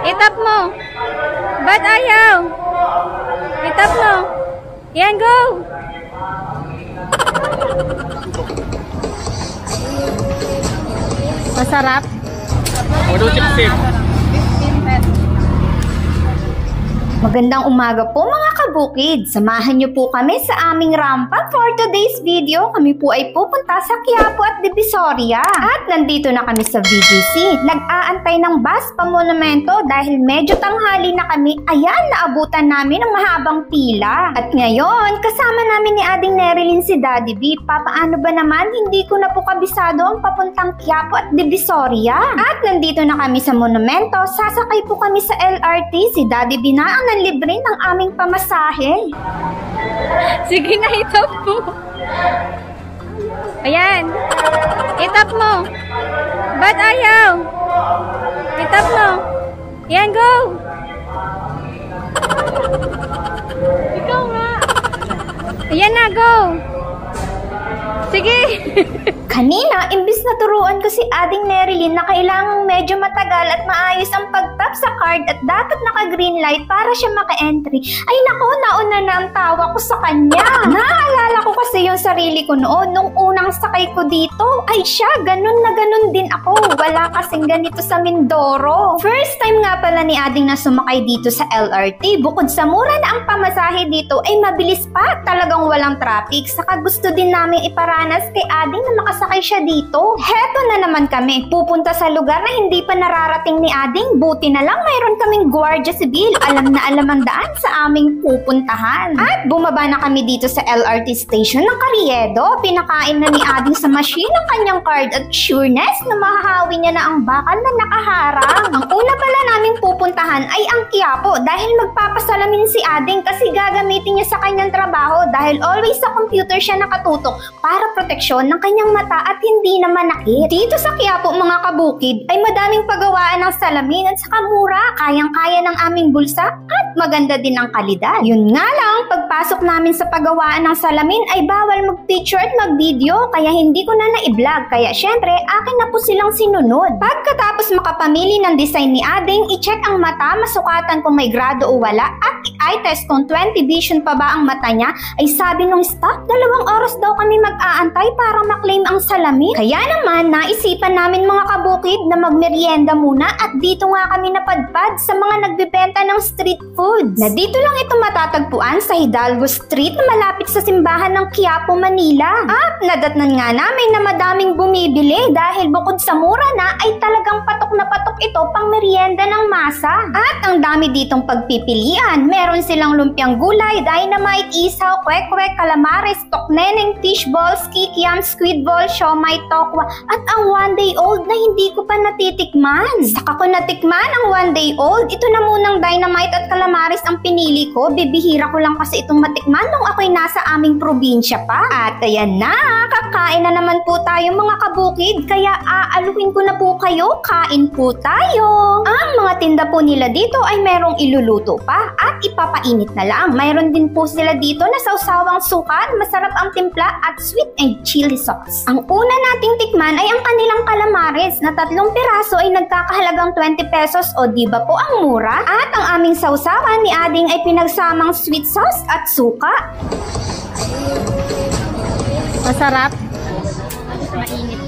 Itap mo. Ba't ayaw? Itap mo. Yan, go. Masarap. Waduh, chip-chip. Magandang umaga po mga kabukid. Samahan niyo po kami sa aming rampa for today's video. Kami po ay pupunta sa Quiapo at Divisoria. At nandito na kami sa VGC. Nag-aantay ng bus pa monumento dahil medyo tanghali na kami. Ayan, naabutan namin ang mahabang pila. At ngayon, kasama namin ni Ading Nerilyn si Daddy B. Papaano ba naman, hindi ko na po kabisado ang papuntang Quiapo at Divisoria. At nandito na kami sa monumento. Sasakay po kami sa LRT. Si Daddy B na ang nanlibre ng aming pamasahe. Sige na, itap mo. Ayan. Itap mo. Ba't ayaw? Itap mo. Ayan, go. Ikaw nga. Ayan na, go. Sige. Kanina, imbis na turuan ko si Ading Nerilyn na kailangang medyo matagal at maayos ang pag-tap sa card at dapat naka-green light para siya maka-entry, ay nako, nauna na ang tawa ko sa kanya. Naalala ko kasi yung sarili ko noon, nung unang sakay ko dito, ay siya, ganun na ganun din ako. Wala kasing ganito sa Mindoro. First time nga pala ni Ading na sumakay dito sa LRT. Bukod sa mura na ang pamasahe dito, ay mabilis pa, talagang walang traffic. Saka gusto din namin iparanas kay Ading na makasakay siya dito. Heto na naman kami, pupunta sa lugar na hindi pa nararating ni Ading. Buti na lang mayroon kaming Guardia Civil. Alam na alam ang daan sa aming pupuntahan. At bumaba na kami dito sa LRT station ng Carriedo. Pinakain na ni Ading sa machine ang kanyang card at sureness na mahahawi niya na ang bakal na nakaharang. Ang una pala naming pupuntahan ay ang Quiapo dahil magpapasalamin si Ading kasi gagamitin niya sa kanyang trabaho dahil always sa computer siya nakatutok para proteksyon ng kanyang mata at hindi na manakit. Dito sa Quiapo mga kabukid ay madaming paggawaan ng salamin at saka mura, kayang-kaya ng aming bulsa at maganda din ang kalidad. Yun nga lang, pagpasok namin sa paggawaan ng salamin ay bawal mag-picture at mag-video kaya hindi ko na na-i-vlog. Kaya syempre, akin na po silang sinunod. Pagkatapos makapamili ng design ni Ading, i-check ang mata, masukatan kung may grado o wala at i-eye test kung 20 vision pa ba ang mata niya, ay sabi nung staff, 2 oras daw kami mag-aantay para maklaim ang salamin. Kaya naman, naisipan namin mga kabukid na magmerienda muna at dito nga kami napadpad sa mga nagbebenta ng street foods. Na dito lang ito matatagpuan sa Hidalgo Street na malapit sa simbahan ng Quiapo, Manila. At nadatnan nga namin na madaming bumibili dahil bukod sa mura na ay talagang patok na patok ito pang merienda ng masa. At ang dami ditong pagpipilian. Meron silang lumpiang gulay, dynamite, isaw, kwek-kwek, calamares, tokneneng, fish balls, kikiam, squid ball, siomai, tokwa, at ang 1 day old na hindi ko pa natitikman. Saka ko natikman ang 1 day old. Ito na munang dynamite at calamares ang pinili ko. Bibihira ko lang kasi itong matikman nung ako'y nasa aming probinsya pa. At ayan na, kakain na naman po tayo mga kabukid. Kaya aaluhin ko na po kayo, kain po tayo. Ang mga tinda po nila dito ay merong iluluto pa at ipapainit na lang. Mayroon din po sila dito na sausawang suka, masarap ang timpla at sweet and chili sauce. Ang una nating tikman ay ang kanilang calamares na 3 piraso ay nagkakahalagang 20 pesos o di ba po ang mura? At ang aming sausawan ni Ading ay pinagsamang sweet sauce at suka. Masarap. Mainit.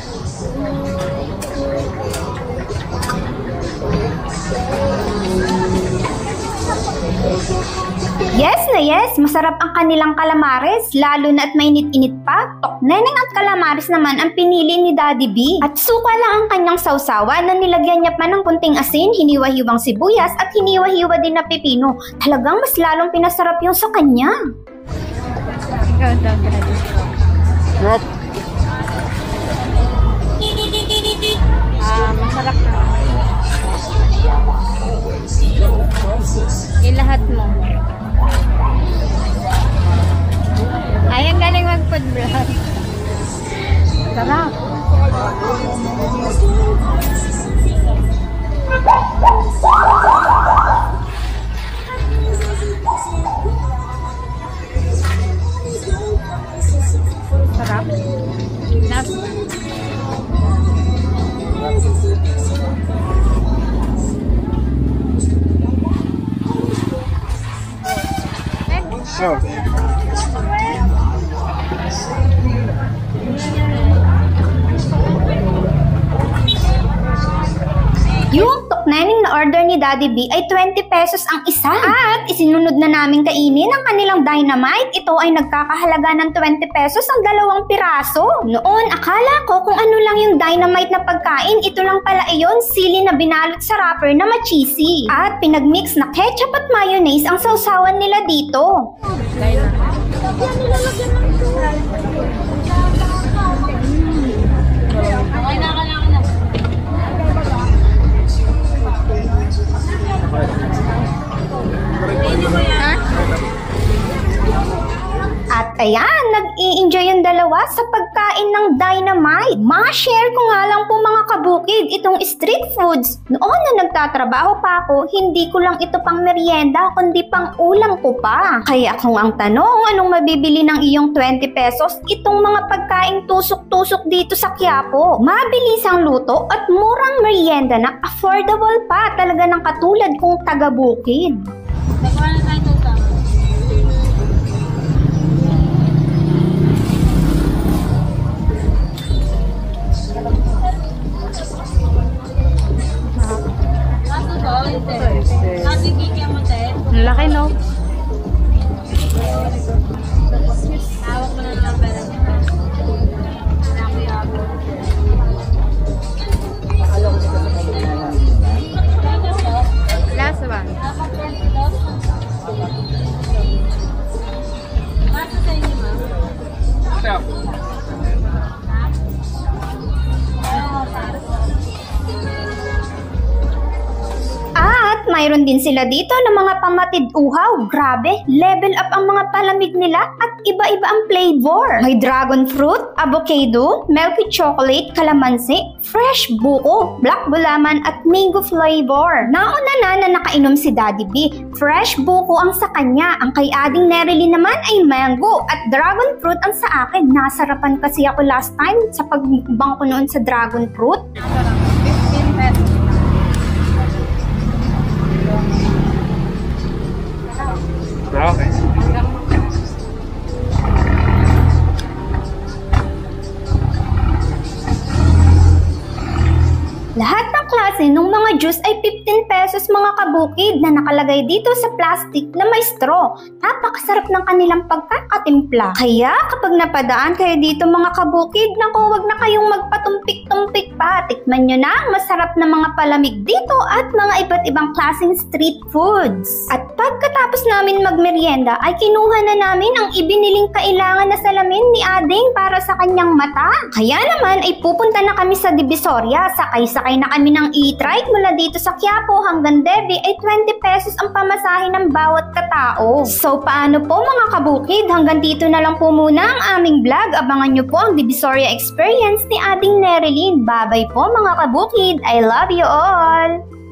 Yes na yes, masarap ang kanilang calamares, lalo na at mainit-init pa. Tokneneng at calamares naman ang pinili ni Daddy B. At suka lang ang kanyang sausawan na nilagyan niya pa ng kunting asin, hiniwa-hiwang sibuyas at hiniwa-hiwa din na pepino. Talagang mas lalong pinasarap yung sa kanya. Ikaw daw, Daddy. Yep. Masarap na. Ilahat mo. Ay, ang galing mag-food vlog. Sarap. Sarap. Last one. Oh. Yung tuknening na order ni Daddy B ay 20 pesos ang isa. At isinunod na namin kainin ang kanilang dynamite. Ito ay nagkakahalaga ng 20 pesos ang 2 piraso. Noon, akala ko kung ano lang yung dynamite na pagkain, ito lang pala iyon, sili na binalot sa wrapper na ma-cheesy. At pinagmix na ketchup at mayonnaise ang sausawan nila dito. At ayan, nag-i-enjoy yung dalawa sa pagkain ng dynamite. Ma-share ko nga lang po mga kabukid itong street foods. Noon na nagtatrabaho pa ako, hindi ko lang ito pang merienda, kundi pang ulam ko pa. Kaya kung ang tanong, anong mabibili ng iyong 20 pesos, itong mga pagkain tusok-tusok dito sa Quiapo. Mabilis ang luto at murang merienda na affordable pa talaga ng katulad kong taga-bukid. Ang laki, no? Last one. Stop. At mayroon din sila dito ng mga pamatid uhaw. Grabe, level up ang mga palamig nila at iba-iba ang flavor. May dragon fruit, avocado, milky chocolate, calamansi, fresh buko, black bulaman at mango flavor. Nauna na nakainom si Daddy B. Fresh buko ang sa kanya. Ang kay Ading Nerilyn naman ay mango at dragon fruit ang sa akin. Nasarapan kasi ako last time sa pagbang ko noon sa dragon fruit. 15 pesos. Okay. Lahat ng klase ng mga juice ay 15 pesos mga kabukid na nakalagay dito sa plastic na may straw. Napakasarap ng kanilang pagkakatimpla. Kaya kapag napadaan kayo dito mga kabukid, naku, wag na kayong magpatumpik-tumpik pa. Tikman nyo na ang masarap na mga palamig dito at mga iba't ibang klaseng street foods. At pagkatapos namin magmerienda ay kinuha na namin ang ibiniling kailangan na salamin ni Ading para sa kanyang mata. Kaya naman ay pupunta na kami sa Divisoria. Sakay na kami ng e-trike mula dito sa Quiapo hanggang Devi ay 20 pesos ang pamasahe ng bawat katao. So paano po mga kabukid? Hanggang dito na lang po muna ang aming vlog. Abangan nyo po ang Divisoria experience ni Ading Nerilyn. Bye-bye po mga kabukid. I love you all!